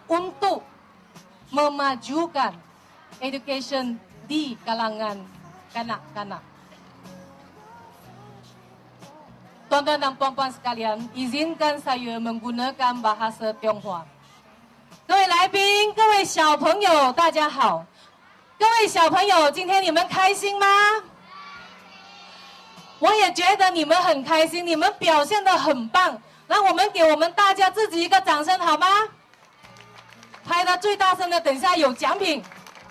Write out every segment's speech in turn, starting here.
untuk memajukan education di kalangan kanak-kanak. Tuan-tuan dan puan-puan sekalian, izinkan saya menggunakan bahasa Tionghoa. 各位来宾，各位小朋友，大家好。各位小朋友，今天你们开心吗？我也觉得你们很开心，你们表现得很棒。让我们给我们大家自己一个掌声好吗？拍得最大声的，等一下有奖品。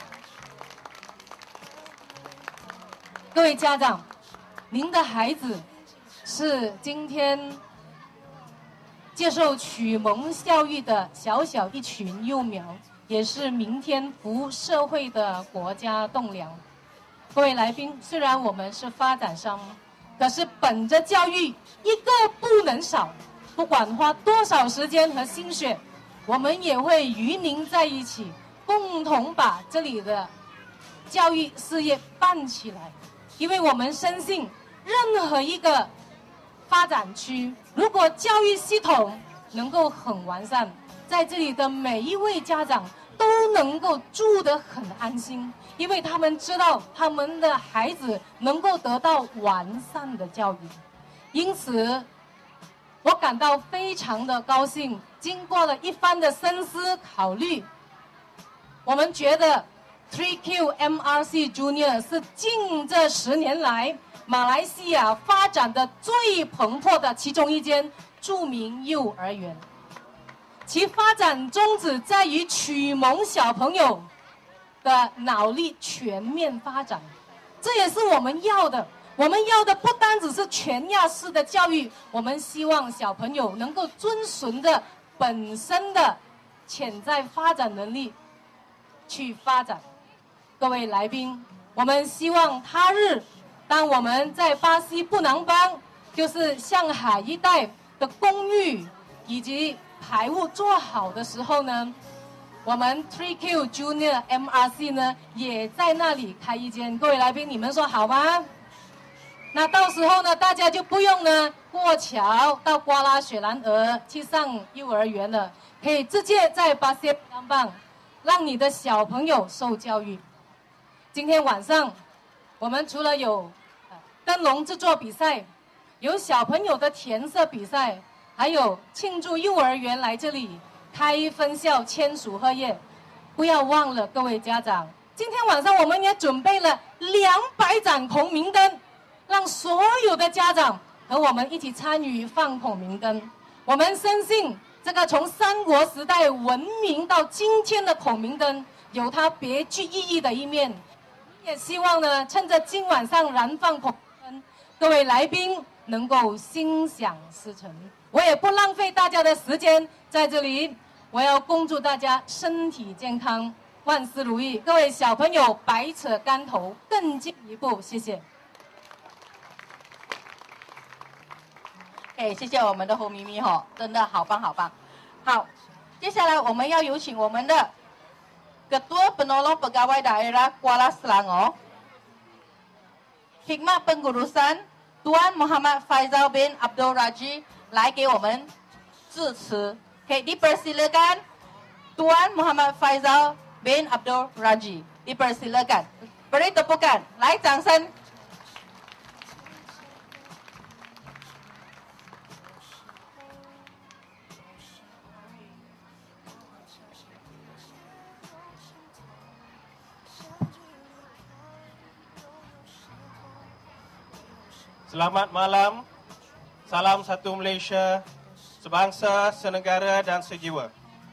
各位家长，您的孩子是今天接受启蒙教育的小小一群幼苗，也是明天服务社会的国家栋梁。各位来宾，虽然我们是发展商，可是本着教育一个不能少，不管花多少时间和心血，我们也会与您在一起，共同把这里的教育事业办起来。因为我们深信，任何一个发展区，如果教育系统能够很完善，在这里的每一位家长都能够住得很安心，因为他们知道他们的孩子能够得到完善的教育。因此，我感到非常的高兴。经过了一番的深思考虑，我们觉得 3Q MRC Junior 是近这10年来马来西亚发展的最蓬勃的其中一间著名幼儿园。其发展宗旨在于启蒙小朋友的脑力全面发展，这也是我们要的。我们要的不单只是全亚式的教育，我们希望小朋友能够遵循着本身的潜在发展能力去发展。各位来宾，我们希望他日当我们在巴西布囊邦，就是上海一带的公寓以及排污做好的时候呢，我们 3Q Junior MRC 呢也在那里开一间。各位来宾，你们说好吗？那到时候呢，大家就不用呢过桥到瓜拉雪兰莪去上幼儿园了，可以直接在巴西布囊邦让你的小朋友受教育。今天晚上我们除了有灯笼制作比赛，有小朋友的填色比赛，还有庆祝幼儿园来这里开分校签署贺业。不要忘了各位家长，今天晚上我们也准备了200盏孔明灯，让所有的家长和我们一起参与放孔明灯。我们深信这个从三国时代文明到今天的孔明灯有它别具意义的一面。也希望呢，趁着今晚上燃放孔明灯，各位来宾能够心想事成。我也不浪费大家的时间，在这里我要恭祝大家身体健康，万事如意。各位小朋友百尺竿头更进一步，谢谢。 谢谢我们的侯咪咪哈，真的好棒好棒。好，接下来我们要有请我们的Ketua Penolong Pegawai Daerah Kuala Selangor, Hikmat Pengurusan Tuan Muhammad Faizal bin Abdul Raji 来给我们致辞。dipersilakan Tuan Muhammad Faizal bin Abdul Raji. Dipersilakan. Beri tepukan. 来，掌声。 Selamat malam, salam satu Malaysia, sebangsa, senegara dan sejiwa.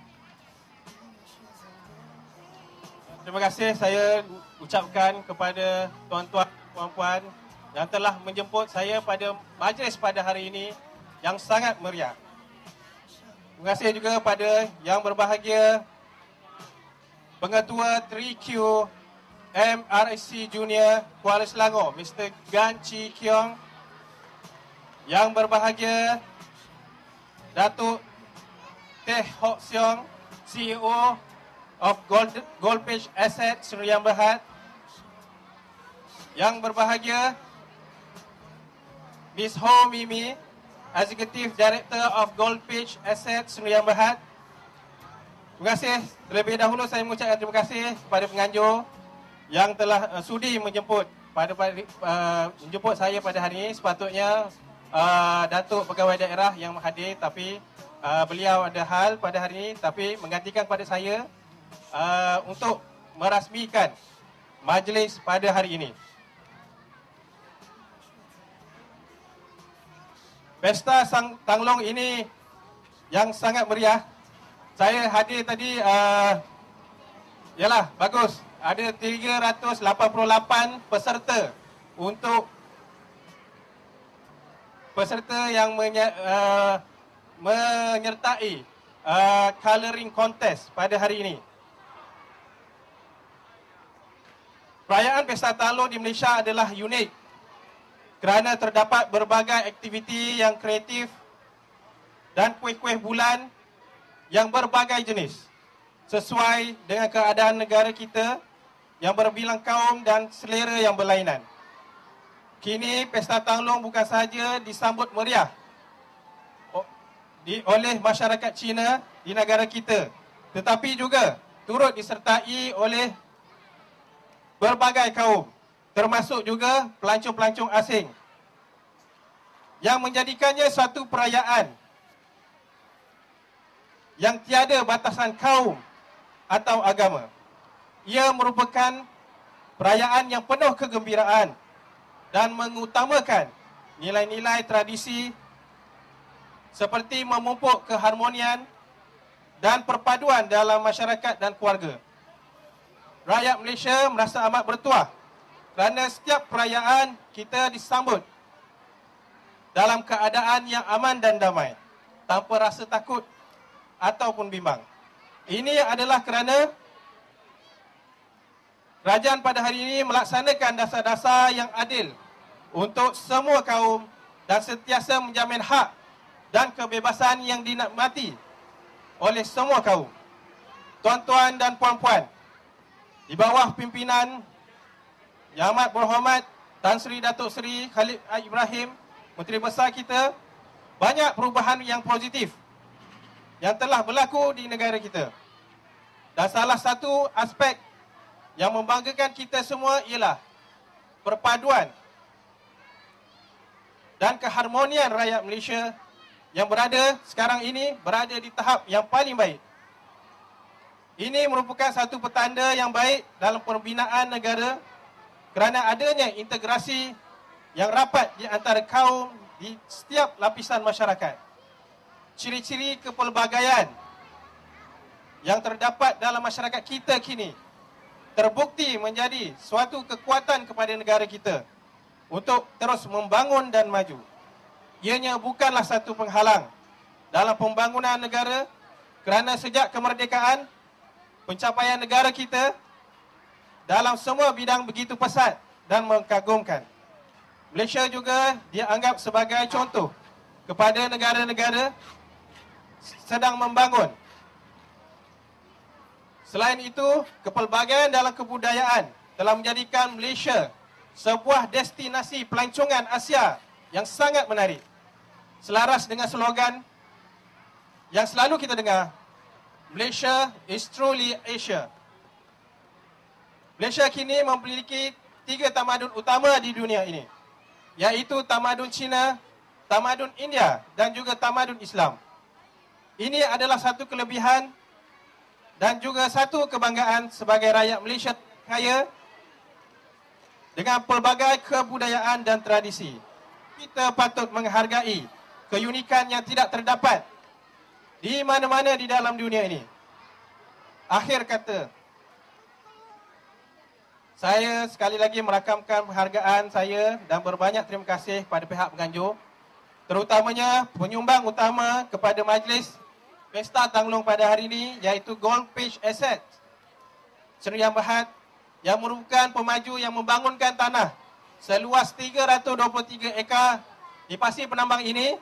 Terima kasih saya ucapkan kepada tuan-tuan dan puan-puan yang telah menjemput saya pada majlis pada hari ini yang sangat meriah. Terima kasih juga kepada yang berbahagia Pengetua 3Q MRC Junior Kuala Selangor, Mr. Gan Chi Kiong. Yang berbahagia Datuk Teh Hock Siong, CEO of Goldfish Asset Seri Yang Berhad. Yang berbahagia Miss Ho Mimi, Executive Director of Goldfish Asset Seri Yang Berhad. Terima kasih. Terlebih dahulu saya mengucapkan terima kasih kepada penganjur yang telah sudi menjemput saya pada hari ini. Sepatutnya Datuk Pegawai Daerah yang hadir, tapi beliau ada hal pada hari ini, tapi menggantikan pada saya untuk merasmikan majlis pada hari ini. Pesta Tanglong ini yang sangat meriah. Saya hadir tadi, yalah, bagus. Ada 388 peserta untuk peserta yang menyertai colouring contest pada hari ini. Perayaan Pesta Tanglong di Malaysia adalah unik kerana terdapat berbagai aktiviti yang kreatif dan kuih-kuih bulan yang berbagai jenis sesuai dengan keadaan negara kita yang berbilang kaum dan selera yang berlainan. Kini Pesta Tanglong bukan sahaja disambut meriah oleh masyarakat Cina di negara kita, tetapi juga turut disertai oleh berbagai kaum, termasuk juga pelancong-pelancong asing, yang menjadikannya suatu perayaan yang tiada batasan kaum atau agama. Ia merupakan perayaan yang penuh kegembiraan dan mengutamakan nilai-nilai tradisi seperti memupuk keharmonian dan perpaduan dalam masyarakat dan keluarga. Rakyat Malaysia merasa amat bertuah kerana setiap perayaan kita disambut dalam keadaan yang aman dan damai, tanpa rasa takut ataupun bimbang. Ini adalah kerana kerajaan pada hari ini melaksanakan dasar-dasar yang adil untuk semua kaum dan sentiasa menjamin hak dan kebebasan yang dinikmati oleh semua kaum. Tuan-tuan dan puan-puan, di bawah pimpinan Yang Amat Berhormat Tan Sri Datuk Seri Khalid Ibrahim, Menteri Besar kita, banyak perubahan yang positif yang telah berlaku di negara kita. Dan salah satu aspek yang membanggakan kita semua ialah perpaduan dan keharmonian rakyat Malaysia yang sekarang ini berada di tahap yang paling baik. Ini merupakan satu petanda yang baik dalam pembinaan negara kerana adanya integrasi yang rapat di antara kaum di setiap lapisan masyarakat. Ciri-ciri kepelbagaian yang terdapat dalam masyarakat kita kini terbukti menjadi suatu kekuatan kepada negara kita untuk terus membangun dan maju. Ianya bukanlah satu penghalang dalam pembangunan negara kerana sejak kemerdekaan, pencapaian negara kita dalam semua bidang begitu pesat dan mengagumkan. Malaysia juga dianggap sebagai contoh kepada negara-negara sedang membangun. Selain itu, kepelbagaian dalam kebudayaan telah menjadikan Malaysia sebuah destinasi pelancongan Asia yang sangat menarik. Selaras dengan slogan yang selalu kita dengar, Malaysia is truly Asia. Malaysia kini memiliki 3 tamadun utama di dunia ini, iaitu tamadun Cina, tamadun India dan juga tamadun Islam. Ini adalah satu kelebihan dan juga satu kebanggaan sebagai rakyat Malaysia kaya dengan pelbagai kebudayaan dan tradisi. Kita patut menghargai keunikan yang tidak terdapat di mana-mana di dalam dunia ini. Akhir kata, saya sekali lagi merakamkan penghargaan saya dan berbanyak terima kasih kepada pihak penganjur, terutamanya penyumbang utama kepada majlis Pesta Tanglong pada hari ini, iaitu Gold Page Asset Seri Yang Berhad, yang merupakan pemaju yang membangunkan tanah seluas 323 ekar di pasir penambang ini,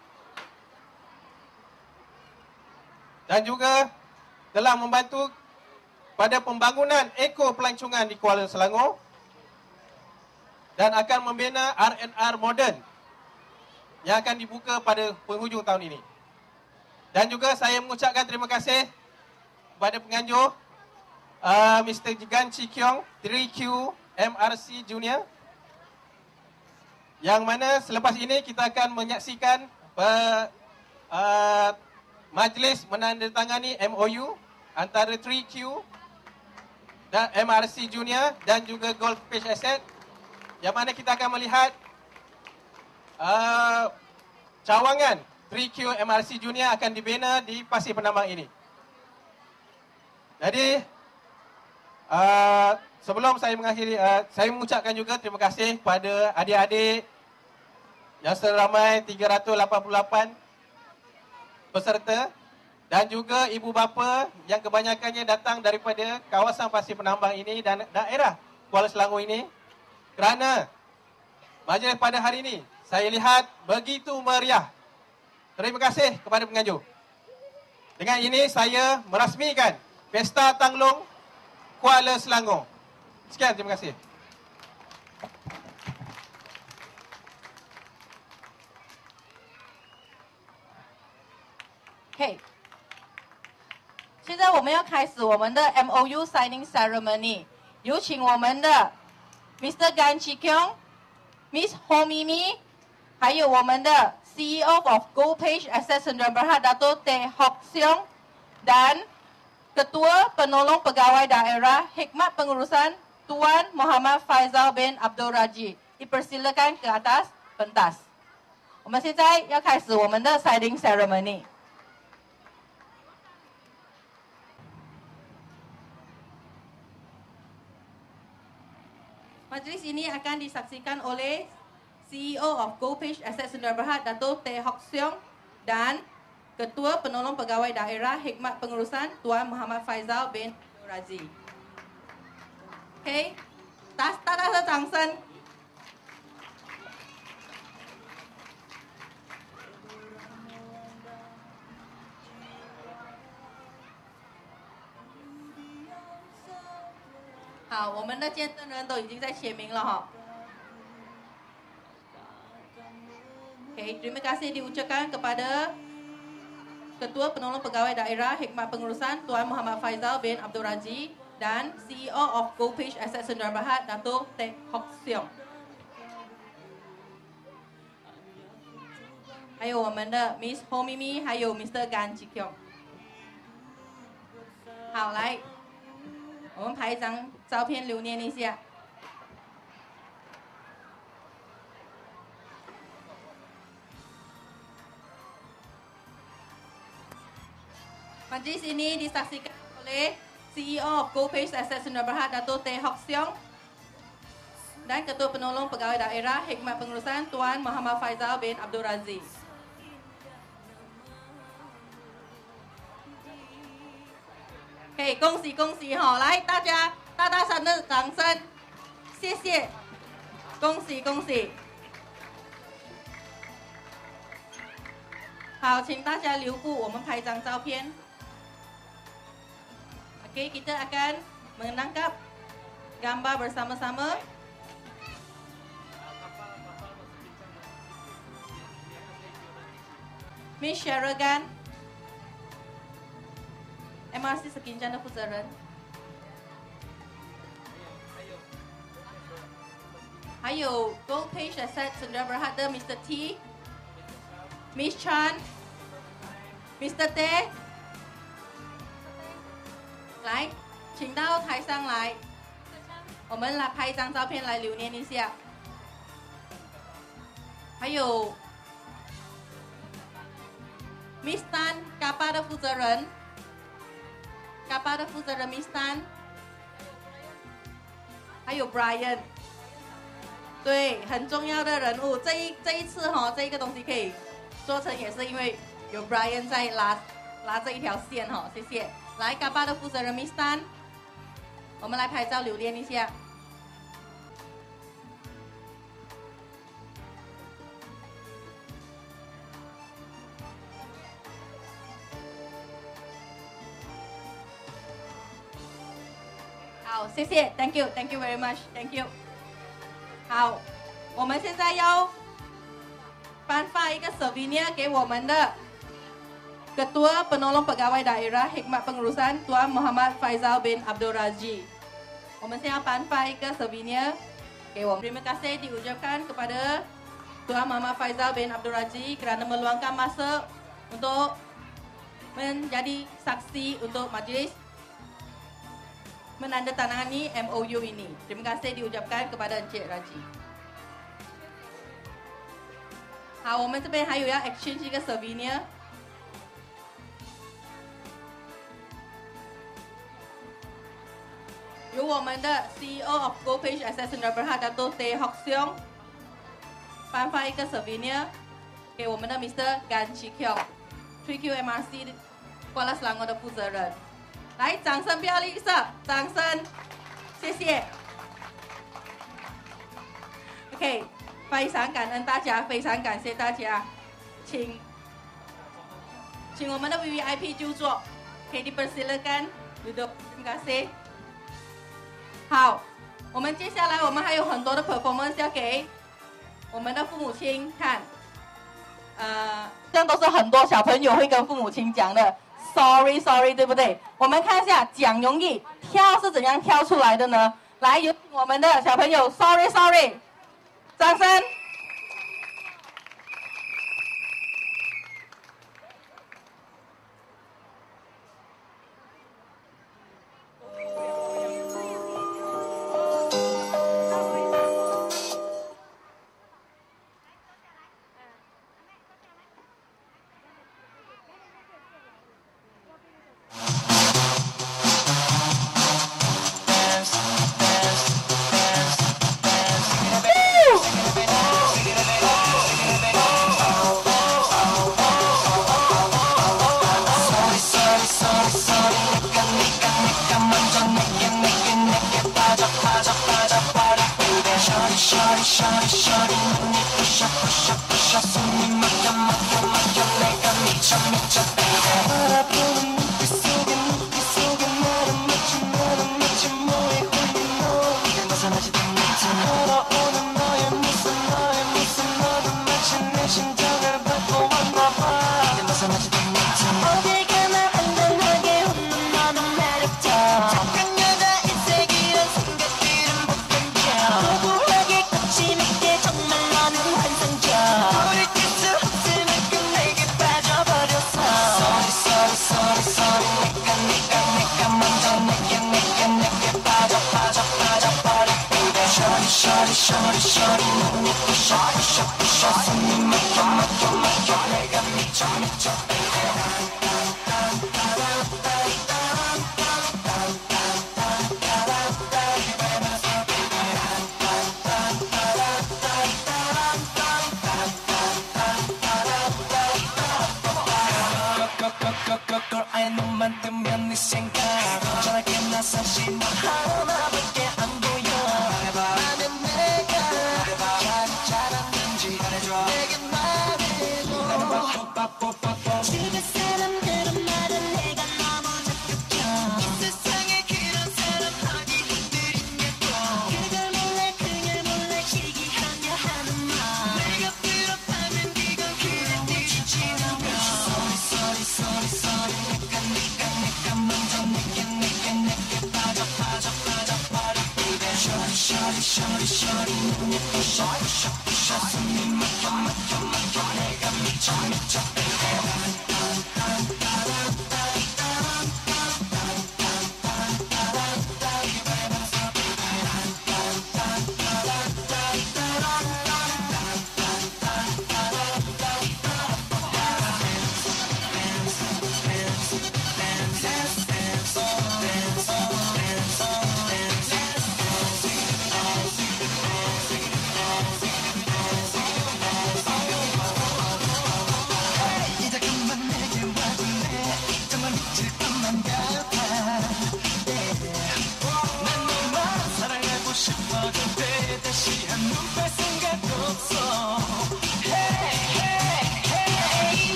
dan juga telah membantu pada pembangunan eko pelancongan di Kuala Selangor dan akan membina R&R moden yang akan dibuka pada penghujung tahun ini. Dan juga saya mengucapkan terima kasih kepada penganjur Mr. Gan Chi Kiong 3Q MRC Junior, yang mana selepas ini kita akan menyaksikan majlis menandatangani MOU antara 3Q dan MRC Junior dan juga Gold Page Asset, yang mana kita akan melihat cawangan 3Q MRC Junior akan dibina di Pasir Penambang ini. Jadi sebelum saya mengakhiri, saya mengucapkan juga terima kasih kepada adik-adik yang seramai 388 peserta dan juga ibu bapa yang kebanyakannya datang daripada kawasan Pasir Penambang ini dan daerah Kuala Selangor ini, kerana majlis pada hari ini saya lihat begitu meriah. Terima kasih kepada penganjur. Dengan ini saya merasmikan Pesta Tanglong Kuala Selangor. Sekian, terima kasih. OK， 现在我们要开始我们的 MOU signing ceremony， 有请我们的 Mr. Gan Chi Kiong、Miss Ho Mimi， 还有我们的 CEO of Gold Page Asset Sdn Bhd Dato' Teh Hock Siong dan Ketua Penolong Pegawai Daerah Hikmat Pengurusan Tuan Muhammad Faizal bin Abdul Raji. Dipersilakan ke atas pentas. 我们现在要开始我们的 signing ceremony。 Majlis ini akan disaksikan oleh CEO of Gold Page Asset Sdn Bhd Dato' Teh Hock Siong dan Ketua Penolong Pegawai Daerah Hikmat Pengurusan Tuan Muhammad Faizal bin Abdul Raji. OK， 大家的掌声。好，我们的见证人都已经在签名了哈。OK， terima kasih diucapkan kepada Ketua Penolong Pegawai Daerah Hikmat Pengurusan Tuan Muhammad Faizal bin Abdul Raji dan CEO of Gold Page Asset Sdn Bhd Dato' Teh Hock Siong。还有我们的 Miss Ho Mimi， 还有 Mr. Gan Chi Kiong。好，来，我们拍一张照片留念一下。Majlis ini disaksikan oleh CEO of Gold Page Asset Sdn Bhd Dato' Teh Hock Siong dan Ketua Penolong Pegawai Daerah Hikmat Pengurusan Tuan Muhammad Faizal bin Abdul Raji. OK， 恭喜恭喜哈！来，大家大大声的掌声，谢谢，恭喜恭喜。好，请大家留步，我们拍张照片。Oke, kita akan menangkap gambar bersama-sama. Miss Sheragan, MRC Sekincan 的负责人，还有 Gold Page Asset Sdn Bhd 的 Mr. T、Miss Chan、Mr. Teh。 来，请到台上来，我们来拍一张照片来留念一下。还有 Miss Tan Kappa 的负责人 ，Kappa 的负责人 Miss Tan， 还有 Brian， 对，很重要的人物。这一次哈，这一个东西可以做成，也是因为有 Brian 在拉这一条线哈，谢谢。 来，嘎巴的负责人 Miss Tan， 我们来拍照留念一下。好，谢谢 ，Thank you very much，Thank you。好，我们现在要颁发一个 souvenir 给我们的 Ketua Penolong Pegawai Daerah Hikmat Pengurusan Tuan Muhammad Faizal bin Abdul Raji. 我们现在颁发一个 souvenir 给我们。Terima kasih diucapkan kepada Tuan Muhammad Faizal bin Abdul Raji kerana meluangkan masa untuk menjadi saksi untuk majlis menandatangani MOU ini. Terima kasih diucapkan kepada Encik Raji. 好，我们这边还有要 exchange 一个 souvenir。由我们的 CEO of GoPage Asset Sdn Bhd Dato' Teh Hock Siong 颁发一个 souvenir 给我们的 Mr. Gan Chi Kiong 3Q MRC Kuala Selangor 的负责人。来，掌声不要吝啬，掌声，谢谢。OK， 非常感恩大家，非常感谢大家，请我们的 VVIP 就座，可以dipersilakan duduk， terima kasih。好，我们接下来我们还有很多的 performance 要给我们的父母亲看，这样都是很多小朋友会跟父母亲讲的 sorry， 对不对？我们看一下讲容易，跳是怎样跳出来的呢？来，有请我们的小朋友 sorry， 掌声。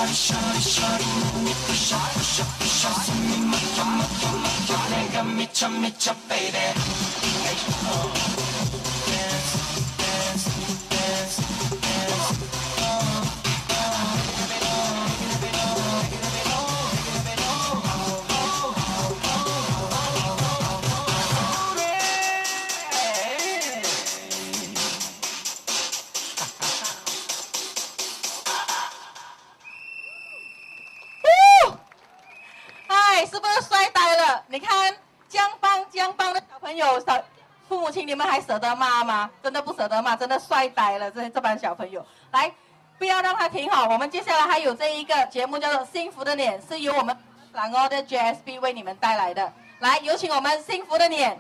是不是帅呆了？你看江邦的小朋友，父母亲你们还舍得骂吗？真的不舍得骂，真的帅呆了这班小朋友。来，不要让他停好，我们接下来还有这一个节目叫做《幸福的脸》，是由我们Selangor的 JSB 为你们带来的。来，有请我们幸福的脸。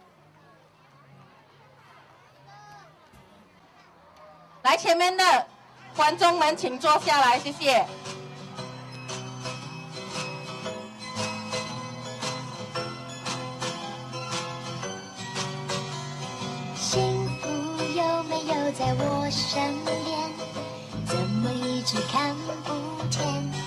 来，前面的观众们请坐下来，谢谢。 幸福有没有在我身边？怎么一直看不见？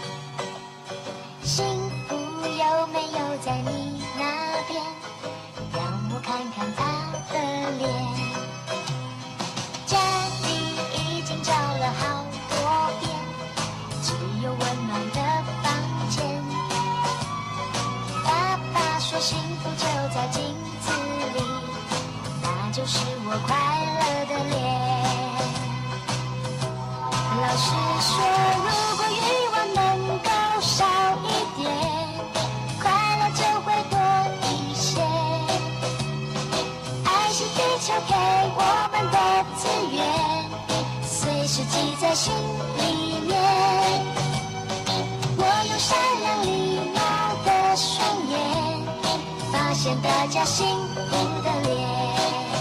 幸福有没有在你那边？让我看看他的脸。家里已经找了好多遍，只有温暖的房间。爸爸说幸福就在镜子里，那就是我快乐的脸。老师说，如果欲望能够少一点，快乐就会多一些。爱是地球给我们的资源，随时记在心里面。我用善良礼貌的双眼，发现大家幸福的脸。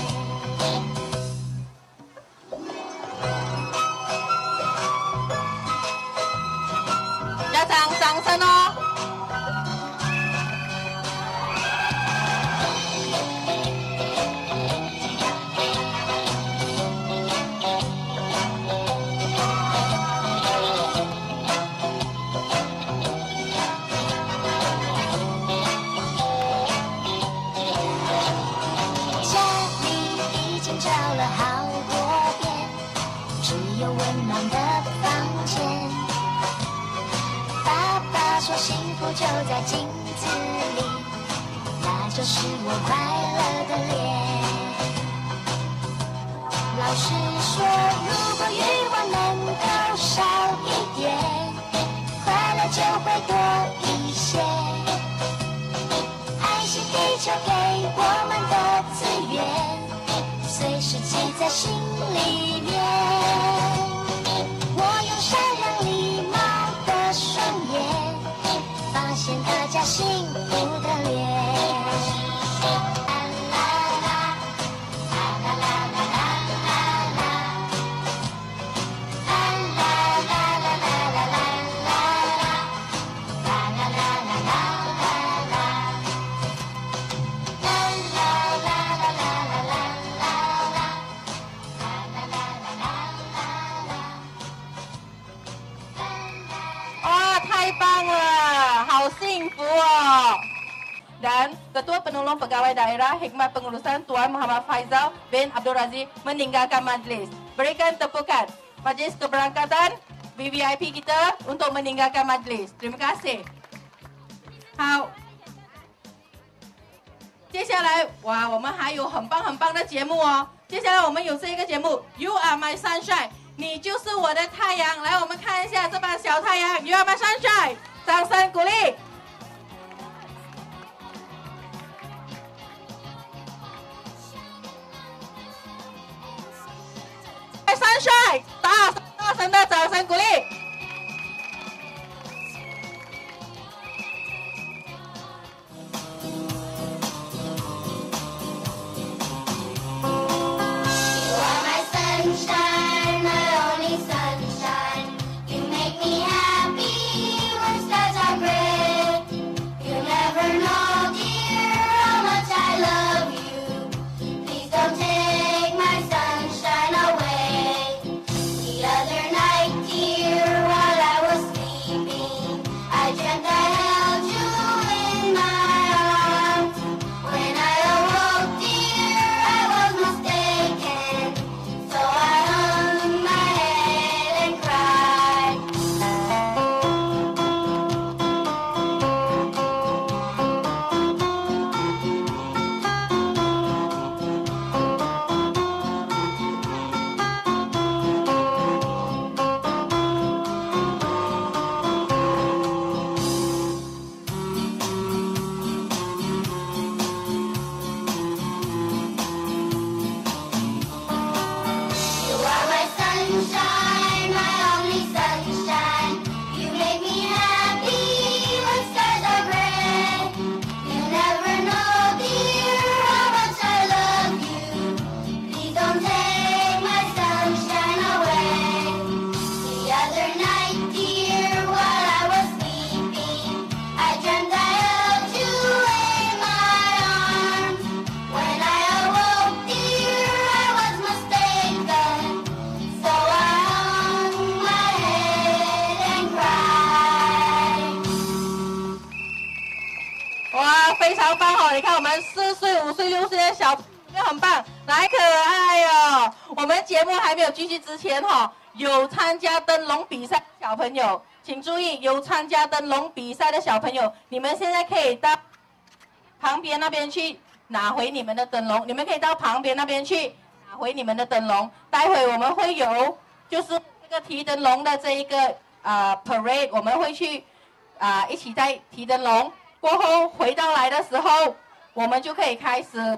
家长掌声哦！ 家里已经找了好多遍，只有温暖的房间。爸爸说幸福就在镜子里，那就是我快乐的脸。老师说，如果欲望能够少一点，快乐就会多一些。爱是地球给我们的资源，随时记在心里面。我用善良礼貌的双眼，发现大家幸福的脸。 哇，太棒了，好幸福哦。Dan Ketua Penolong Pegawai Daerah Hikmat Pengurusan Tuan Muhammad Faizal bin Abdul Razi meninggalkan majlis. Berikan tepukan majlis keberangkatan VVIP kita untuk meninggalkan majlis. Terima kasih. 好，接下来哇，我们还有很棒的节目哦。接下来我们有这一个节目 You Are My Sunshine， 你就是我的太阳。来，我们看一下这帮小太阳 You Are My Sunshine， 掌声鼓励。Sunshine， 大声的掌声鼓励。 Dear 常棒哦！你看我们4岁、5岁、6岁的小朋友很棒，来可爱哦！我们节目还没有继续之前有参加灯笼比赛的小朋友，请注意，有参加灯笼比赛的小朋友，你们现在可以到旁边那边去拿回你们的灯笼，你们可以到旁边那边去拿回你们的灯笼。待会我们会有就是这个提灯笼的这一个parade， 我们会去一起在提灯笼。过后回到来的时候，我们就可以开始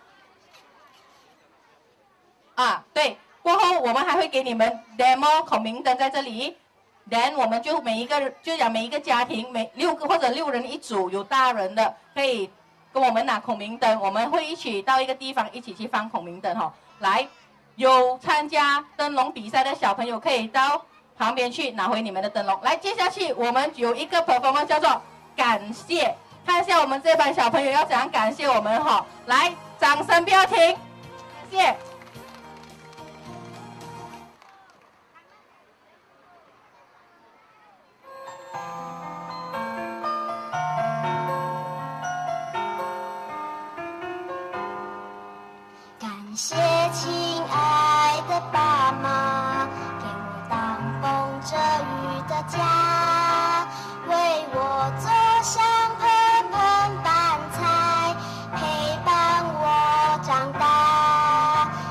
对，过后我们还会给你们 demo 孔明灯在这里。then 我们就每一个家庭6个或者6人一组，有大人的可以跟我们拿孔明灯，我们会一起到一个地方一起去放孔明灯来，有参加灯笼比赛的小朋友可以到旁边去拿回你们的灯笼。来，接下去我们有一个 performance 叫做感谢，看一下我们这班小朋友要怎样感谢我们来，掌声不要停，感谢。 感谢亲爱的爸妈，给我挡风遮雨的家，为我做香喷喷饭菜，陪伴我长大。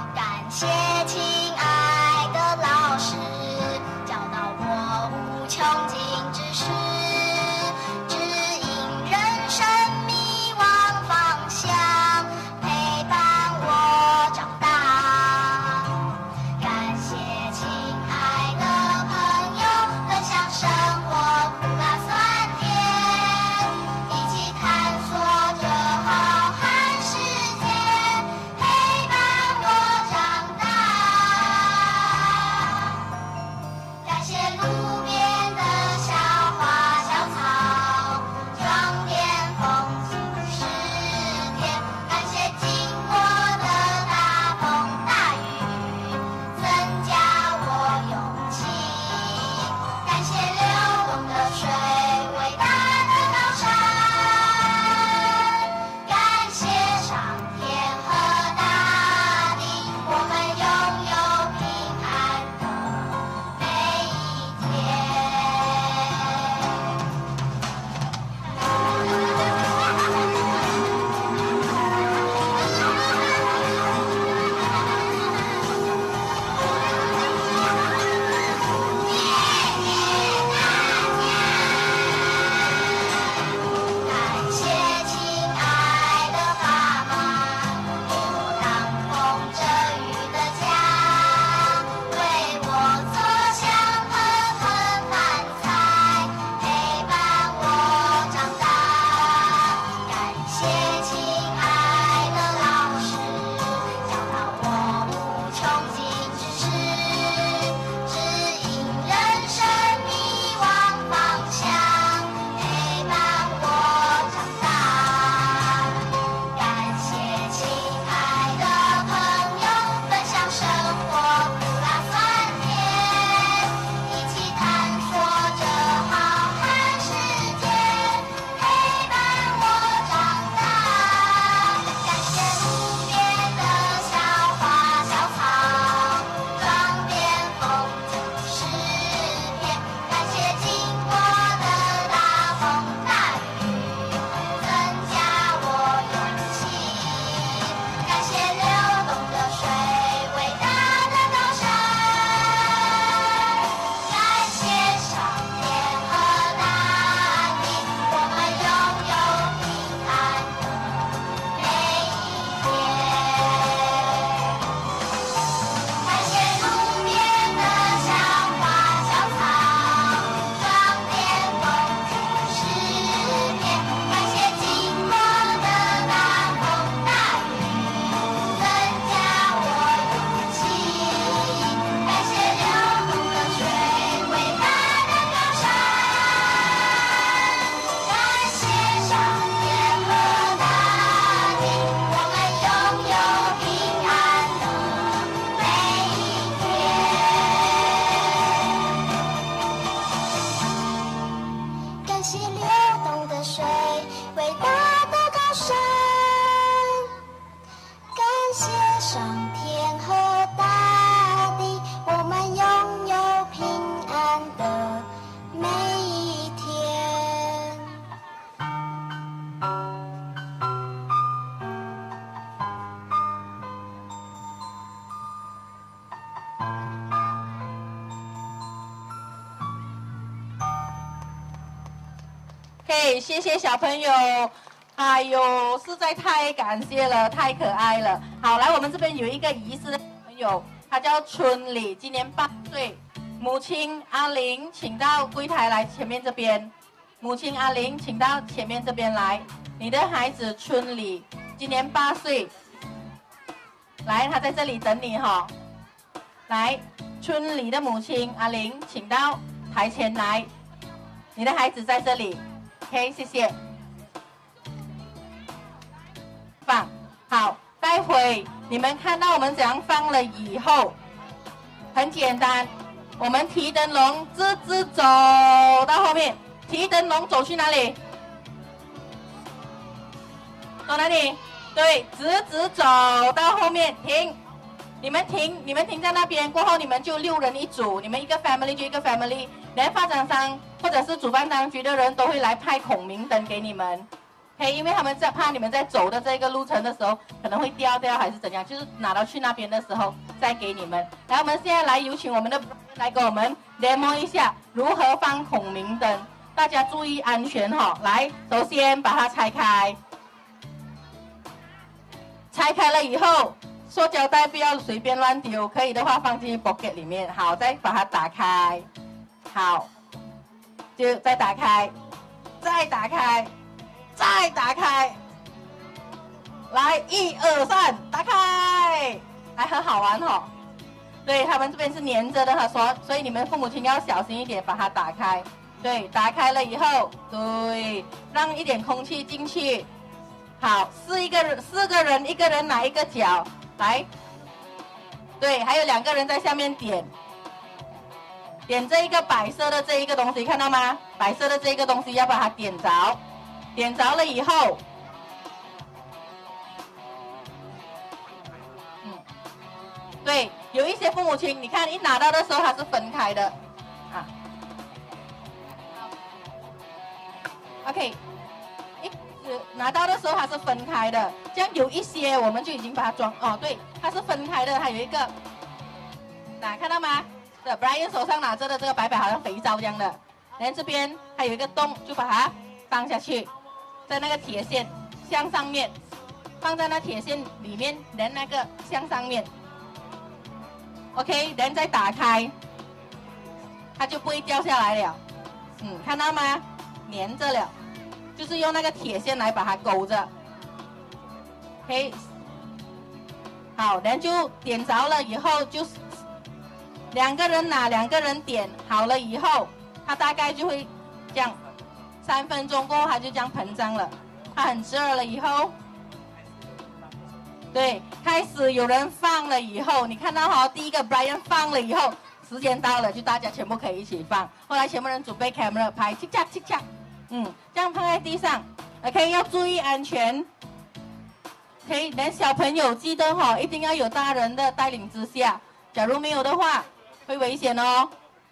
嘿，谢谢小朋友。哎呦，实在太感谢了，太可爱了。好，来，我们这边有一个疑似的小朋友，他叫春里，今年8岁。母亲阿玲，请到柜台来前面这边。母亲阿玲，请到前面这边来。你的孩子春里，今年8岁。来，他在这里等你哈。来，春里的母亲阿玲，请到台前来。你的孩子在这里。OK， 谢谢。放好，待会你们看到我们怎样放了以后，很简单。我们提灯笼，直直走到后面。提灯笼走去哪里？走哪里？对，直直走到后面停。你们停在那边，过后你们就6人一组，你们一个 family 就一个 family。连发展商或者是主办当局的人都会来派孔明灯给你们。OK， 因为他们在怕你们在走的这个路程的时候可能会掉还是怎样，就是拿到去那边的时候再给你们。来，我们现在来有请我们的来给我们 demo 一下如何放孔明灯，大家注意安全哈。来，首先把它拆开，拆开了以后，塑胶袋不要随便乱丢，可以的话放进 pocket 里面。好，再把它打开，好，就再打开，再打开。再打开，来1、2、3，打开，还很好玩哦。对，他们这边是粘着的，他说，所以你们父母亲要小心一点，把它打开。对，打开了以后，对，让一点空气进去。好，4个人，一个人拿一个角，来。对，还有2个人在下面点这一个白色的这一个东西，看到吗？白色的这个东西要把它点着。点着了以后，对，有一些父母亲，你看一拿到的时候它是分开的，啊 ，OK， 拿到的时候它是分开的，这样有一些我们就已经把它装，哦，对，它是分开的，它有一个，看到吗？对 ，Brian 手上拿着的这个白白好像肥皂这样的，然后这边还有一个洞，就把它放下去。在那个铁线向上面，放在那铁线里面，连那个向上面 ，OK， 然后再打开，它就不会掉下来了。看到吗？粘着了，就是用那个铁线来把它勾着。OK， 好，然后就点着了以后，就2个人拿，2个人点好了以后，它大概就会这样。3分钟过后，它就这样膨胀了。它很热了以后，对，开始有人放了以后，你看到哈，第一个 Brian 放了以后，时间到了，就大家全部可以一起放。后来全部人准备 camera 拍，切恰切恰，这样放在地上 ，OK， 要注意安全。OK， 连小朋友记得哈，一定要有大人的带领之下，假如没有的话，会危险哦。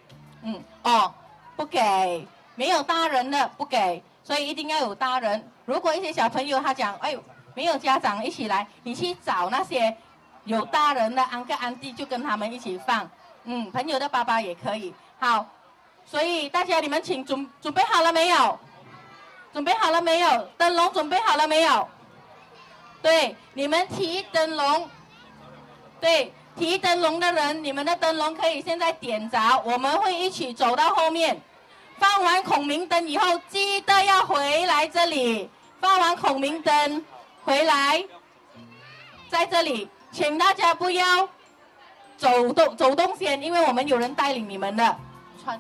不给。没有大人的不给，所以一定要有大人。如果一些小朋友他讲，哎呦，没有家长一起来，你去找那些有大人的安哥安弟，就跟他们一起放。朋友的爸爸也可以。好，所以大家你们请准备好了没有？准备好了没有？灯笼准备好了没有？对，你们提灯笼。对，提灯笼的人，你们的灯笼可以现在点着，我们会一起走到后面。放完孔明灯以后，记得要回来这里。放完孔明灯回来，在这里，请大家不要走动先，因为我们有人带领你们的。穿什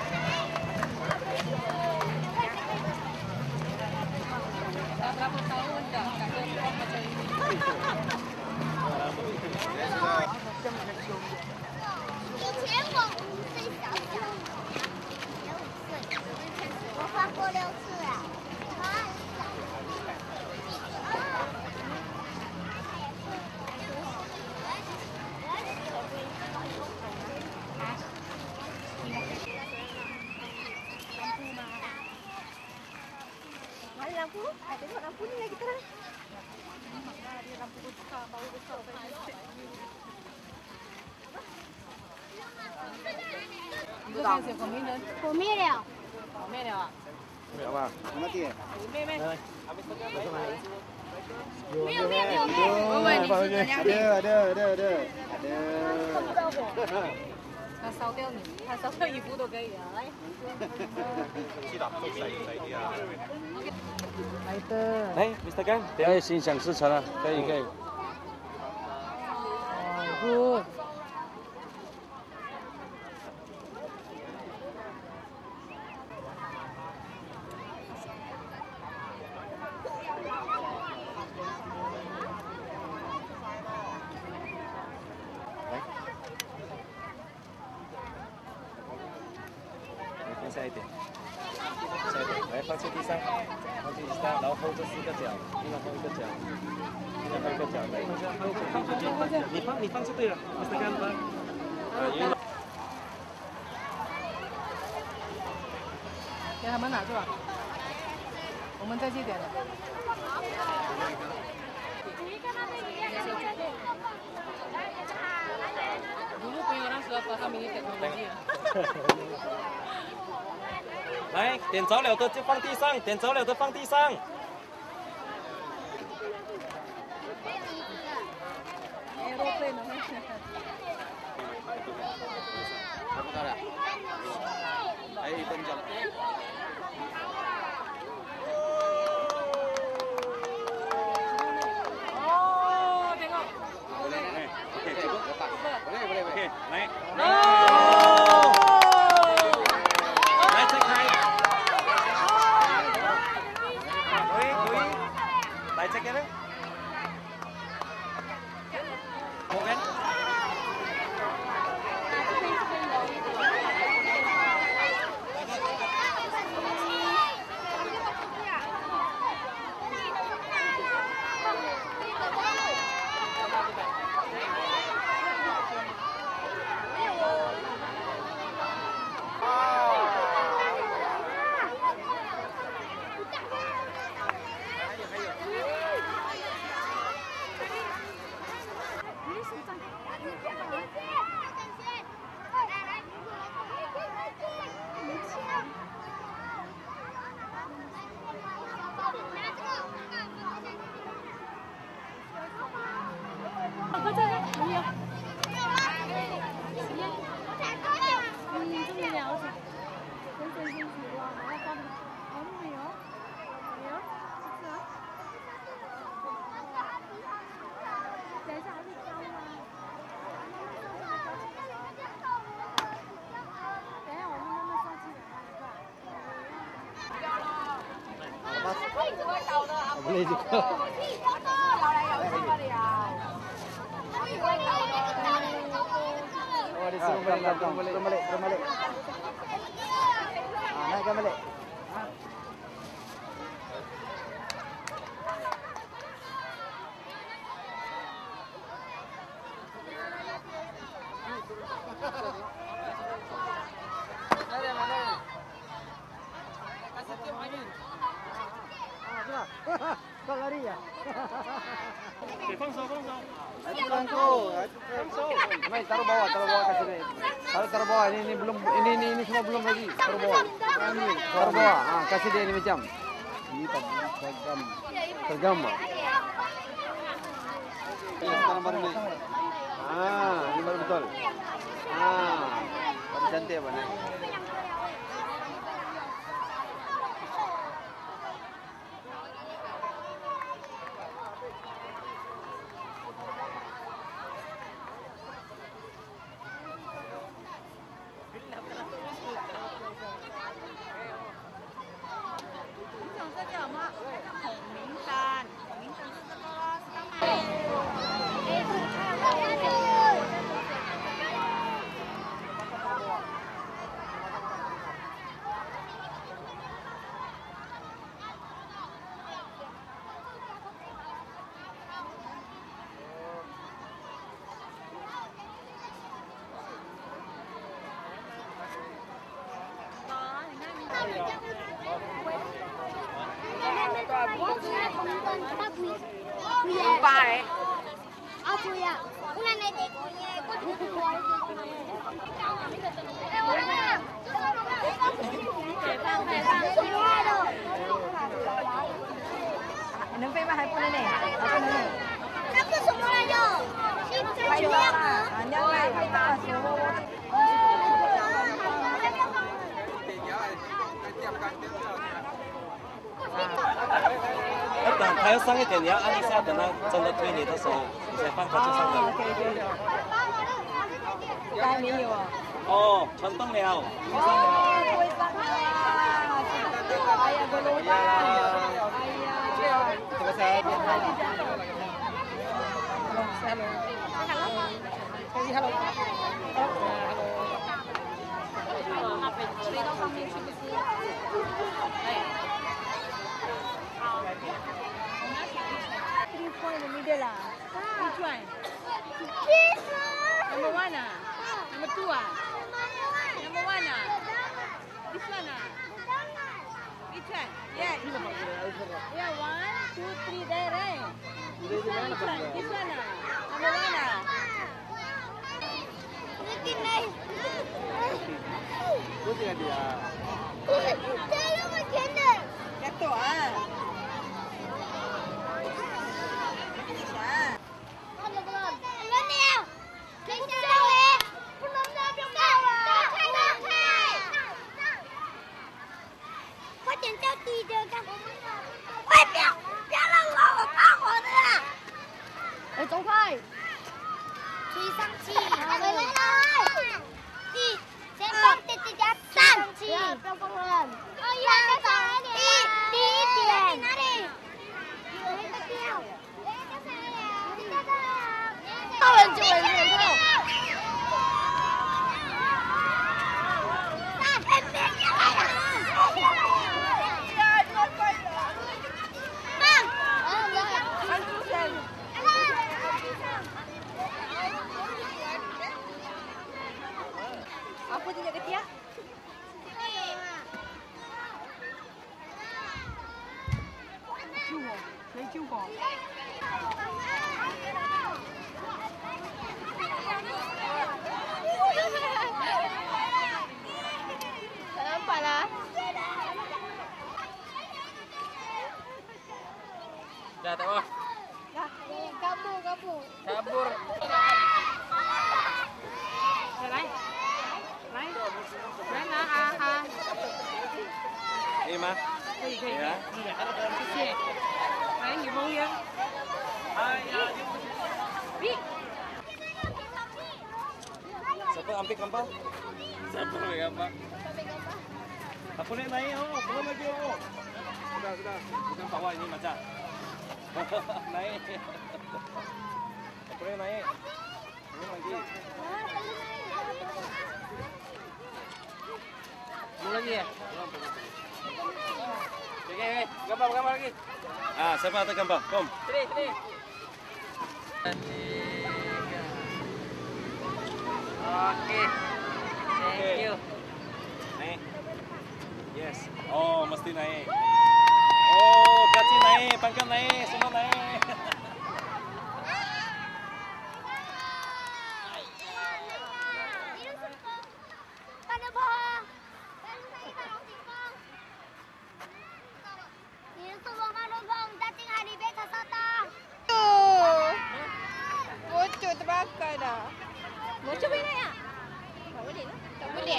么？berapa tahun 你这边是狗鸣人， 我灭了。 我灭了啊！ 好吧，那点。 妹妹， 没有灭，没有灭。 ada. 他烧掉你，他烧掉衣服都可以啊！来，来的， 来，Mr. Gan，哎，心想事成了，可以。 good。 下一点，来放在地上，然后后这4个脚，另外后一个脚，来放下，你放就对了，Mr. Gan放。 给他们拿去吧，我们再去点了。Dulu punya orang sudah pasang mini teknologi. 来，点着了的就放地上，点着了的放地上。 Ayo 1 jam. Oh, tengok. Boleh. Okey, cukup. Boleh. Naik. 来这个呢？后边。 Boleh juga. Oh, dia suruh balik. Naikkan balik. Kau lari ya? 放手。 Mai taruh bawah kasih dia. Taruh bawah ini belum ini semua belum lagi. Taruh bawah. Kasih dia ini macam. Ini tadi seragam. Ini sekarang baru naik. Ini baru betul. Baru cantik apa naik. 你能飞吗？还不能呢，还不能呢。 那个什么来着？ 快点啊！人家快大手等它要上一点，你要按一下，等它真的推你的时候，你才放它就上了。 对。还没有啊？ 哦，传动了，上了。 会上了。哎呀，个龙蛋！哎呀， 这个才变态了。 飞到上面去不是？Which one in the middle lah? Which one? Number 1 ah? Number 2 ah? Number 1 ah? This one ah? Which one? Yeah. Yeah, 1, 2, 3 there, right? Which one? This one ah? Number 1 ah? Putih dia. Jatuh ah. Apa tu nak ketiak? Tak nampak lah. Dah tak apa. Dah, kabur. Kabur. Ini mah. 可以。 Ya. 谢谢。来，女朋友。 哎呀，siapa ambil gambar? Siapa ambil gambar? Apa nak naik? Oh, belum lagi. Oh. Sudah. Bukan bawah ini macam. Naik. Apa nak naik? Belum lagi. Belum lagi ya? Belum. Okey, gambar lagi. Ah, siapa ada gambar? Kom. Sini. Okey. Thank you. Naik. Yes. Oh, mesti naik. Oh, kaki naik, pangkat naik, semua naik. Bocor terbakar dah. Bocor boleh naik tak? Tak boleh lah. Tak boleh.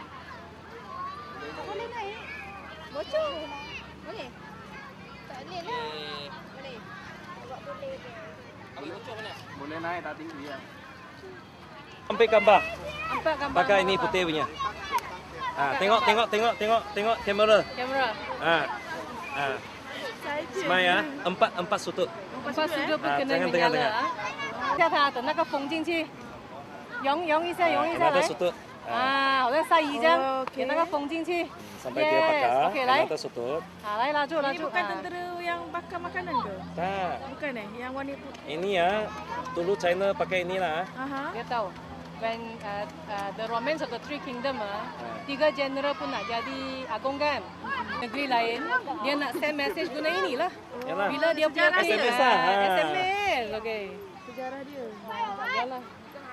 Tak boleh naik. Bocor. Boleh? Tak boleh lah. Boleh. Ambil bocor mana? Boleh naik tak tinggi ya. Ambil gambar. Ambil gambar. Pakai ini putih punya. Ah, tengok kamera. Kamera. Ah. Smile ya. 4 sudut. 4 sudut pun kena tengah. 叫他等那个风进去，涌一下，涌一下 Ada 来。 sudut. 啊，好像晒衣这样，给那个风进去。 Sampai dia bakar. OK， 来。 Ada sudut. 好，来拉住。 Ini bukan tentera yang bakar makanan ke? Tak. Bukan yang warna putih. Ini ya. Dulu China pakai inilah. Aha. Dia tahu. when the romance of the three kingdom 3 general pun nak jadi agung kan. Negeri lain dia nak send message guna inilah. Yalah. Bila dia punya SMS lah. SMS. Okey. Sejarah dia. Yalah.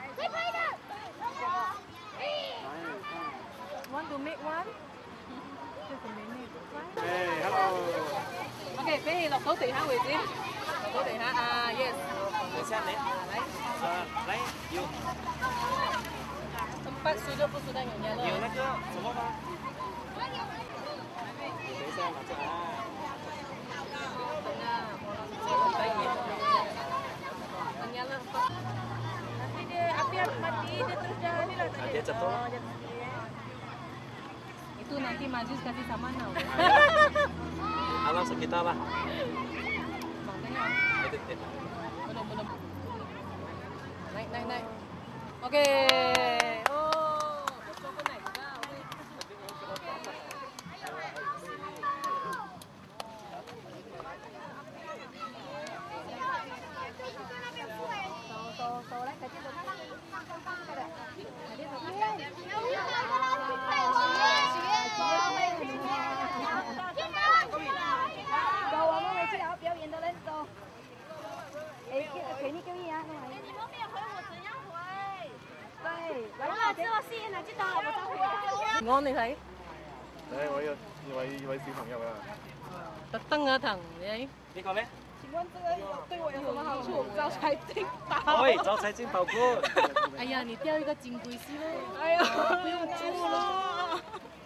Want to make one? Just a minute. Hey, hello. Okey, Pei lọc số tiền hả Huệ Tiên? Lọc số tiền hả? Yes. Để xem đấy. Lấy有 Tempat sudah pun sudah nyala. 有那个什么吗？你等一下拿着啊。 Nanti dia api mati dia terus dah ni lah. Dia jatuh. Itu nanti majlis kasih sama now. Alam sekitar lah. Makanya. Itu. Belum. Naik. Okey. Oh, betul pun naik juga. Ngon thì thấy. Đấy,我有小朋友啊。 Tật tăng ở thằng đấy. 呢個咧？ 请问这个对我有什么好处？招财进宝。 喂，招財進寶good。 哎呀，你钓一个金龟婿喽！ 哎呀，不用住了。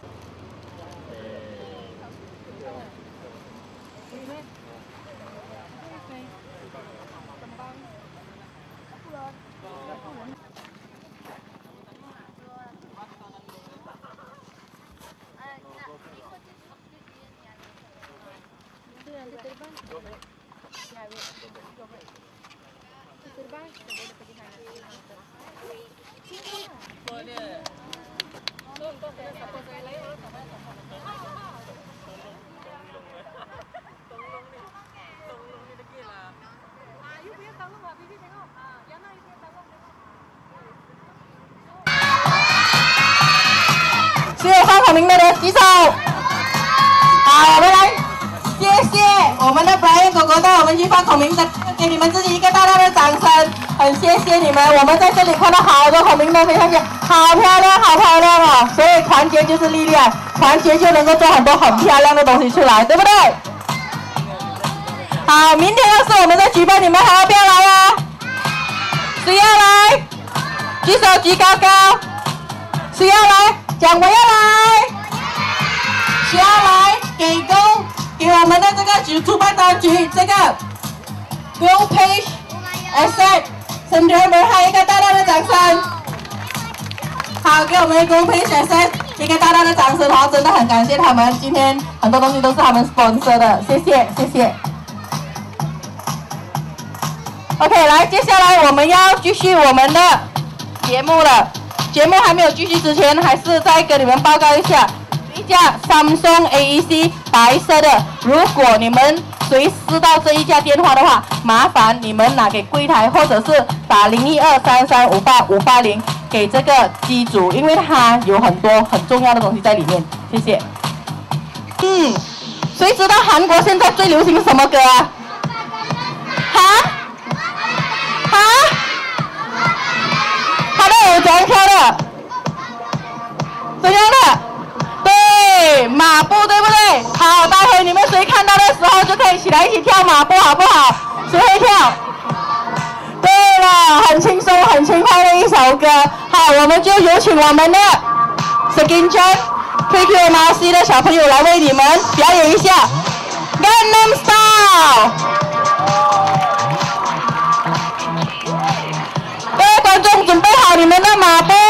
所有发口名的人举手。好，我们来，谢谢我们的 Brian 哥哥带我们去发口名的，给你们自己一个大大的掌声，很谢谢你们。我们在这里看到好多口名都非常好漂亮，好漂亮哦！所以团结就是力量，团结就能够做很多很漂亮的东西出来，对不对？好，明天要是我们在举办，你们还要不要来啊？谁要来？举手举高高。谁要来？讲我要来。谁要来？给我们的这个主办当局这个 Group Page Asset Center 们还有一个大大的掌声。好，给我们的 Group Page Asset 一个大大的掌声哦，真的很感谢他们，今天很多东西都是他们 sponsor 的，谢谢。OK， 来，接下来我们要继续我们的节目了。节目还没有继续之前，还是再跟你们报告一下，一架 Samsung AEC 白色的，如果你们谁撕到这一架电话的话，麻烦你们拿给柜台，或者是打0123358580给这个机主，因为它有很多很重要的东西在里面。谢谢。谁知道韩国现在最流行什么歌啊？他怎样跳的？怎样的？对，马步对不对？好，待会你们谁看到的时候就可以起来一起跳马步，好不好？谁会跳？对了，很轻松、很轻快的一首歌。好，我们就有请我们的 Skin Jam KQ MRC 的小朋友来为你们表演一下 Gangnam Style。各位观众，准备好你们的马步。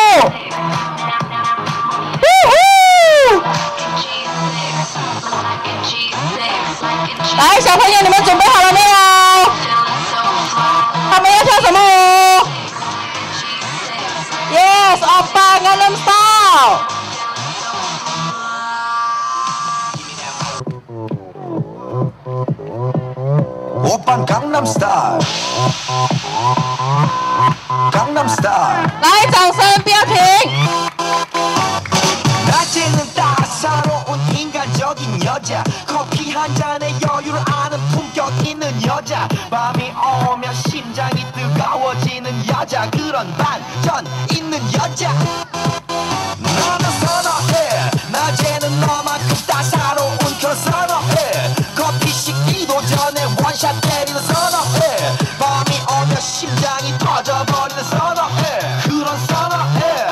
来，小朋友，你们准备好了没有？他们要跳什么舞 ？Yes, Oppa Gangnam Style。 Oppa Gangnam Style. Gangnam Style 来，掌声不要停。 낮에는 따사로운 인간적인 여자 커피 한 잔에 여유를 아는 품격 있는 여자 밤이 오면 심장이 뜨거워지는 여자 그런 반전 있는 여자 나는 선호해 낮에는 너만큼 따사로운 그런 선호해 커피 식기도 전에 원샷 때리는 선호해 밤이 오면 심장이 터져버리는 선호해 그런 선호해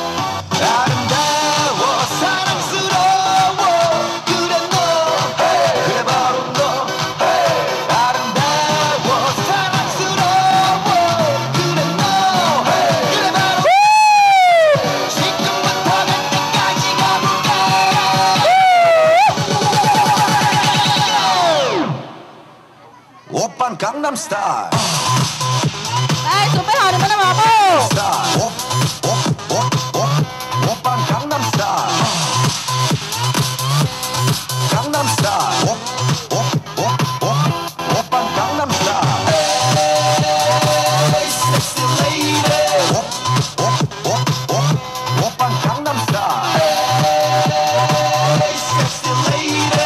아름다워 사랑스러워 그래 너 그래 바로 너 아름다워 사랑스러워 그래 너 그래 바로 지금부터 갈 때까지 가볼까 오빤 강남 스타일 来，准备好你们的马步。 오빤 강남 스타일 강남 스타일 오빤 강남 스타일 섹시 레이디 오빤 강남 스타일 섹시 레이디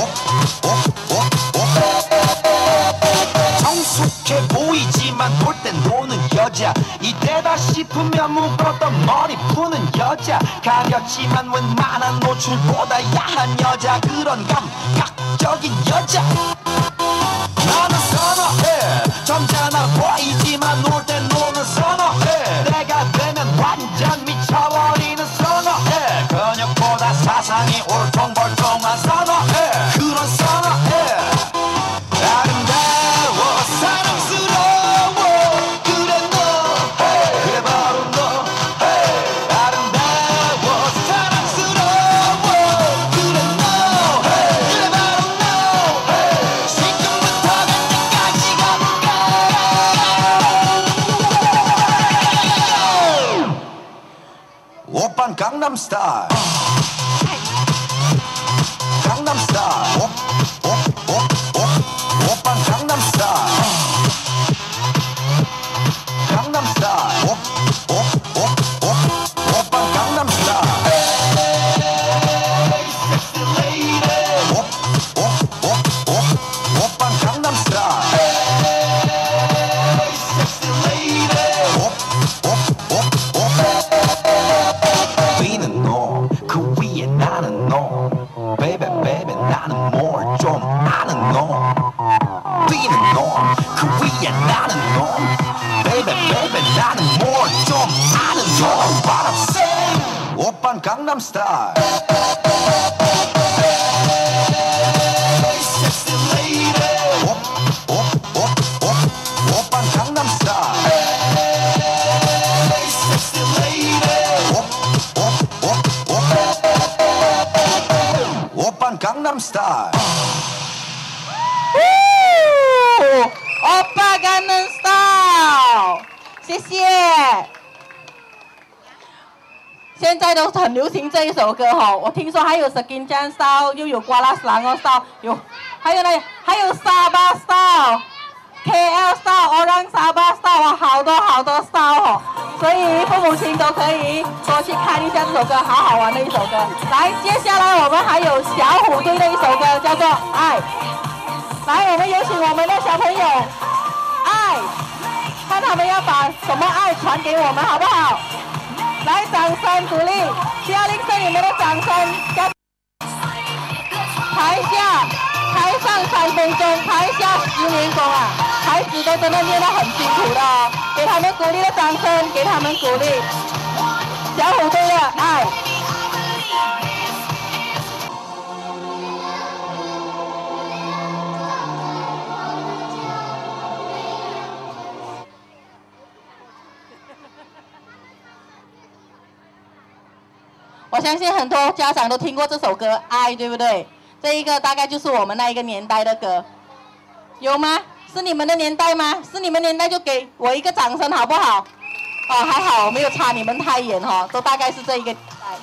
성숙해 보이지만 놀 땐 노는 여자 이때다 싶으면 묶었던 머리 푸는 여자 가렸지만 웬만한 노출보다 야한 여자 그런 감각적인 여자 나는 선호해 점잖아 보이지만 놀 땐 노는 선호해 내가 되면 완전 미쳐버리는 선호해 근육보다 사상이 울퉁불퉁한 선호해 그런 선호해 아름다워 사랑스러워 그래 너 그래 바로 너 아름다워 사랑스러워 그래 너 그래 바로 너 지금부터 갈 때까지 가볼까 오빤 강남 스타일 강남 스타일 오빤 강남 스타일 강남 스타일 오빤 강남 스타일 섹시 레이디 오빤 강남 스타일 섹시 레이디 비는 너 그 위에 나는 너 베이베 베이베 나는 뭘 좀 아는 너 비는 너 그 위에 나는 너 베이베 베이베 나는 뭘 좀 아는 너 What I'm saying 오빤 강남 스타일 섹시 레이디 오빤 강남 스타일 섹시 레이디 오빤 강남 스타일 Oppa Gangnam Style， 谢谢。现在都很流行这一首歌哈，我听说还有 Skin Jam Style， 又有 Kuala Selangor Style， 还有 Sabah Style、KL Style、Orang Sabah Style， 哇，好多 Style 哦。所以父母亲都可以多去看一下这首歌，好好玩的一首歌。来，接下来我们还有小虎队的一首歌，叫做《爱》。来，我们有请我们的小朋友，爱，看他们要把什么爱传给我们，好不好？来，掌声鼓励，不要吝啬你们的掌声。台下、台上3分钟，台下10年功啊！孩子都真的练得很辛苦的哦，给他们鼓励的掌声，给他们鼓励。小虎队的爱。我相信很多家长都听过这首歌《爱》，对不对？这一个大概就是我们那一个年代的歌，有吗？是你们的年代吗？是你们年代就给我一个掌声好不好？哦，还好我没有差你们太远哈，都大概是这一个年代。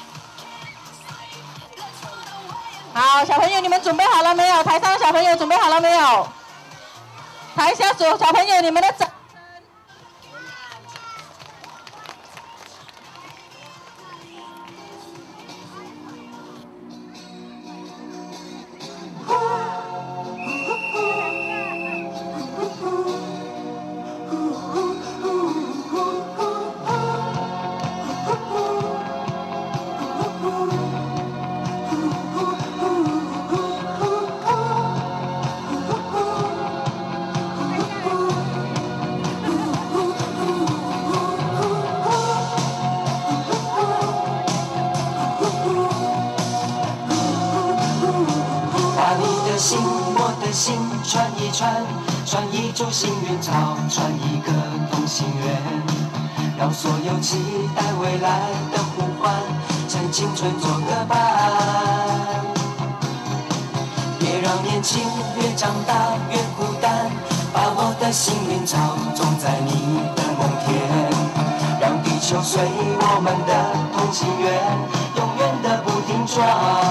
好，小朋友你们准备好了没有？台上的小朋友准备好了没有？台下小朋友你们的掌声。 心，我的心串一串，串一株幸运草，串一个同心圆，让所有期待未来的呼唤，趁青春做个伴。别让年轻越长大越孤单，把我的幸运草种在你的梦田，让地球随我们的同心圆，永远的不停转。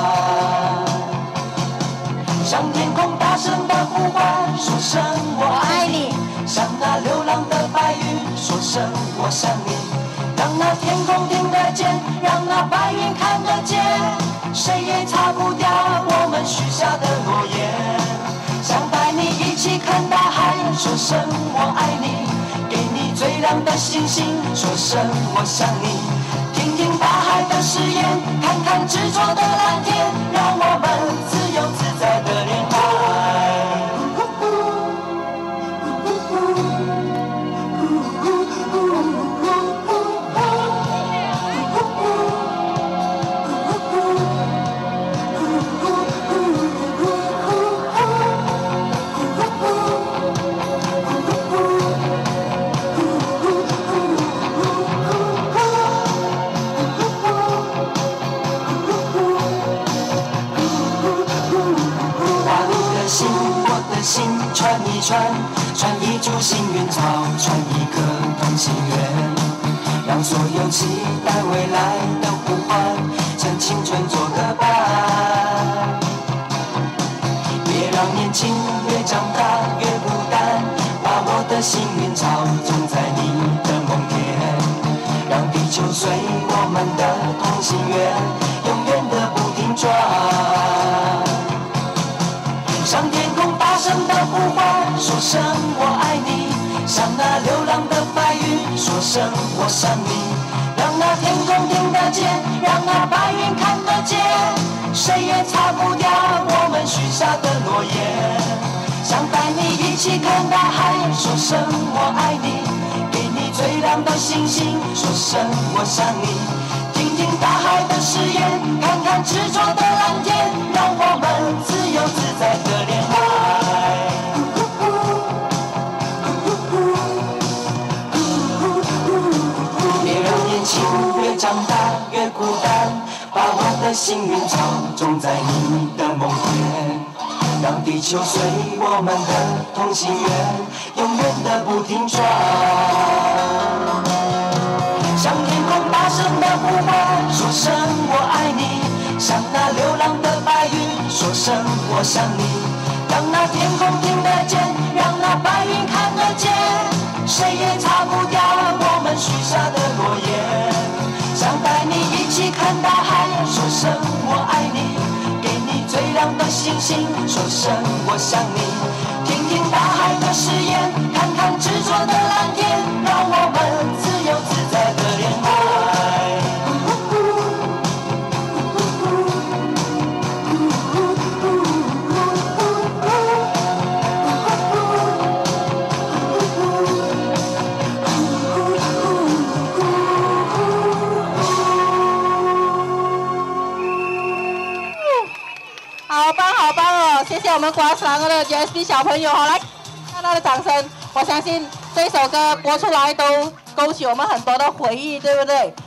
向天空大声的呼唤，说声我爱你；向那流浪的白云说声我想你。让那天空听得见，让那白云看得见，谁也擦不掉我们许下的诺言。想带你一起看大海，说声我爱你；给你最亮的星星，说声我想你。听听大海的誓言，看看执着的蓝天，让我们自由自在的恋爱。心串一串，串一株幸运草，串一个同心圆，让所有期待未来的呼唤，趁青春做个伴。别让年轻越长大越孤单，把我的幸运草种在你的梦田，让地球随我们的同心圆，永远的不停转。向天空大声的呼唤，说声我爱你；向那流浪的白云说声我想你。让那天空听得见，让那白云看得见，谁也擦不掉我们许下的诺言。想带你一起看大海，说声我爱你；给你最亮的星星，说声我想你。听听大海的誓言，看看执着的蓝天，让我们自由自在的恋爱。别让年轻越长大越孤单，把我的幸运草种在你的梦田，让地球随我们的同心圆，永远的不停转。向天空大声的呼唤，说声我爱你；向那流浪的白云说声我想你。让那天空听得见，让那白云看得见，谁也擦不掉我们许下的诺言。想带你一起看大海，说声我爱你；给你最亮的星星，说声我想你。听听大海的誓言，看看执着的蓝天，让我们自由自在的恋爱。 好棒好棒哦！谢谢我们瓜山的 GSP 小朋友，好来，大大的掌声！我相信这首歌播出来都勾起我们很多的回忆，对不对？